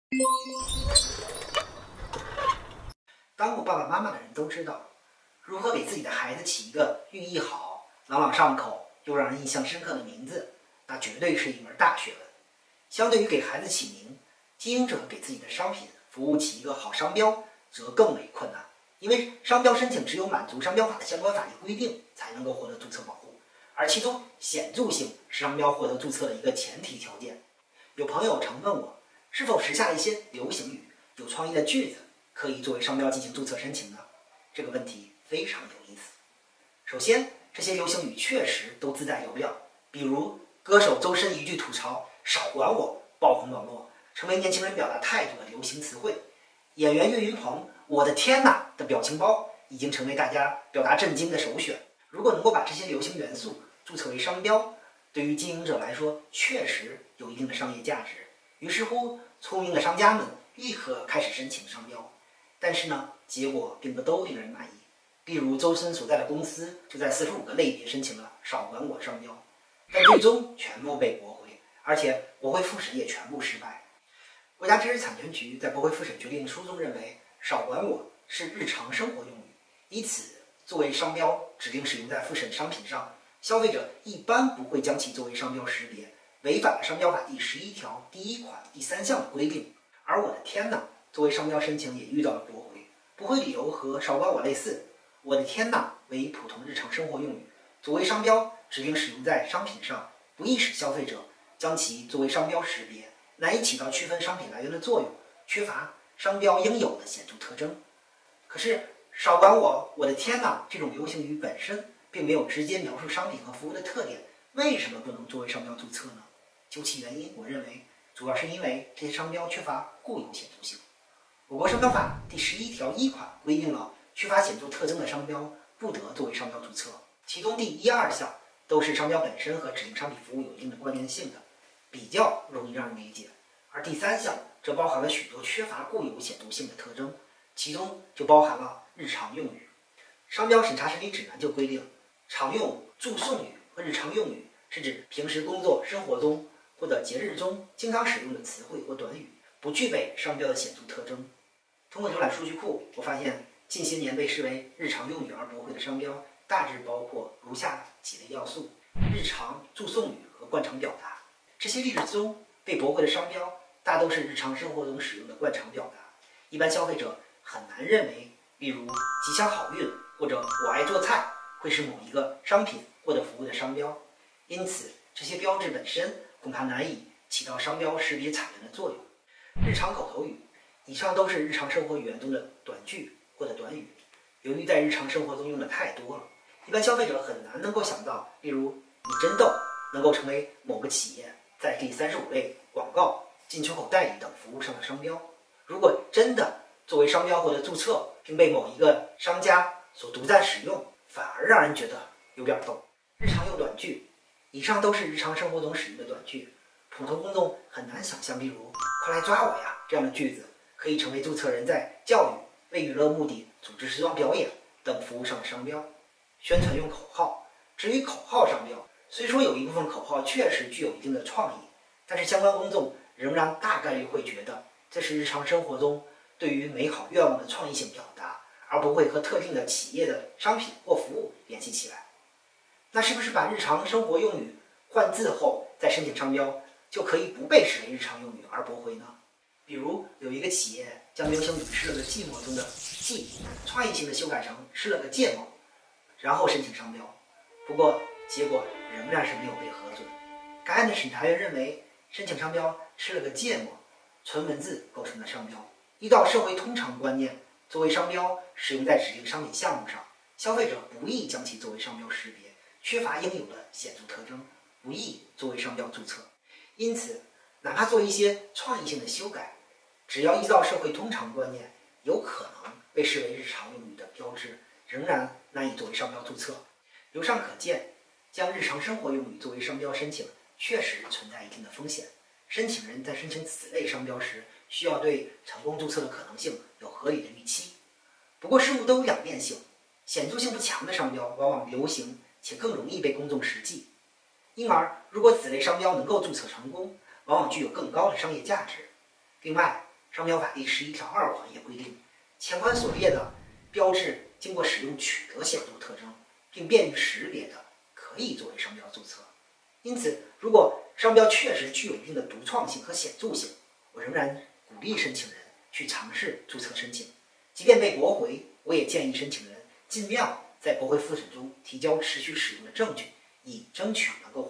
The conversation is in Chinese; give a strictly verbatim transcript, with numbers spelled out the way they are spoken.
当过爸爸妈妈的人都知道，如何给自己的孩子起一个寓意好、朗朗上口又让人印象深刻的名字，那绝对是一门大学问。相对于给孩子起名，经营者给自己的商品服务起一个好商标，则更为困难。因为商标申请只有满足商标法的相关法律规定，才能够获得注册保护，而其中显著性是商标获得注册的一个前提条件。有朋友曾问我，是否时下一些流行语、有创意的句子可以作为商标进行注册申请呢？这个问题非常有意思。首先，这些流行语确实都自带流量，比如歌手周深一句吐槽“少管我”爆红网络，成为年轻人表达态度的流行词汇。演员岳云鹏“我的天哪”的表情包已经成为大家表达震惊的首选。如果能够把这些流行元素注册为商标，对于经营者来说确实有一定的商业价值。于是乎，聪明的商家们立刻开始申请商标。但是呢，结果并不都令人满意。例如，周深所在的公司就在四十五个类别申请了“少管我”商标，但最终全部被驳回，而且驳回复审也全部失败。国家知识产权局在驳回复审决定书中认为，“少管我”是日常生活用语，因此作为商标指定使用在复审商品上，消费者一般不会将其作为商标识别，违反了商标法第十一条第一款第三项的规定。而“我的天哪”作为商标申请也遇到了驳回，驳回理由和“少管我”类似，“我的天哪”为普通日常生活用语，作为商标指定使用在商品上，不易使消费者将其作为商标识别，难以起到区分商品来源的作用，缺乏商标应有的显著特征。可是“少管我”“我的天哪”这种流行语本身并没有直接描述商品和服务的特点，为什么不能作为商标注册呢？究其原因，我认为主要是因为这些商标缺乏固有显著性。我国商标法第十一条一款规定了缺乏显著特征的商标不得作为商标注册，其中第一、二项都是商标本身和指定商品服务有一定的关联性的，比较容易让人理解。而第三项则包含了许多缺乏固有显著性的特征，其中就包含了日常用语。商标审查审理指南就规定，常用祝颂语和日常用语是指平时工作生活中或者节日中经常使用的词汇或短语，不具备商标的显著特征。通过浏览数据库，我发现近些年被视为日常用语而驳回的商标大致包括如下几类要素：日常、祝颂语和惯常表达。这些例子中被驳回的商标大都是日常生活中使用的惯常表达，一般消费者很难认为，例如吉祥好运或者我爱做菜会是某一个商品或者服务的商标，因此这些标志本身恐怕难以起到商标识别产权的作用。日常口头语，以上都是日常生活语言中的短句或者短语，由于在日常生活中用的太多了，一般消费者很难能够想到，例如你真逗能够成为某个企业在第三十五类广告、进出口代理等服务上的商标。如果真的作为商标或者注册，并被某一个商家所独占使用，反而让人觉得有点逗。日常用短句，以上都是日常生活中使用的短句，普通公众很难想象，例如快来抓我呀这样的句子可以成为注册人在教育、为娱乐目的组织时装表演等服务上的商标。宣传用口号，至于口号商标，虽说有一部分口号确实具有一定的创意，但是相关公众仍然大概率会觉得这是日常生活中对于美好愿望的创意性表达，而不会和特定的企业的商品或服务联系起来。那是不是把日常生活用语换字后再申请商标，就可以不被视为日常用语而驳回呢？比如有一个企业将流行语吃了个寂寞中的寂创意性的修改成吃了个芥末，然后申请商标，不过结果仍然是没有被核准。该案的审查员认为，申请商标吃了个芥末纯文字构成的商标，依照社会通常观念，作为商标使用在指定商品项目上，消费者不易将其作为商标识别，缺乏应有的显著特征，不易作为商标注册。因此哪怕做一些创意性的修改，只要依照社会通常观念，有可能被视为日常用语的标志，仍然难以作为商标注册。由上可见，将日常生活用语作为商标申请确实存在一定的风险。申请人在申请此类商标时，需要对成功注册的可能性有合理的预期。不过事物都有两面性，显著性不强的商标往往流行且更容易被公众识记，因而如果此类商标能够注册成功，往往具有更高的商业价值。另外， 商标法第十一条二款也规定，前款所列的标志经过使用取得显著特征，并便于识别的，可以作为商标注册。因此，如果商标确实具有一定的独创性和显著性，我仍然鼓励申请人去尝试注册申请。即便被驳回，我也建议申请人尽量在驳回复审中提交持续使用的证据，以争取能够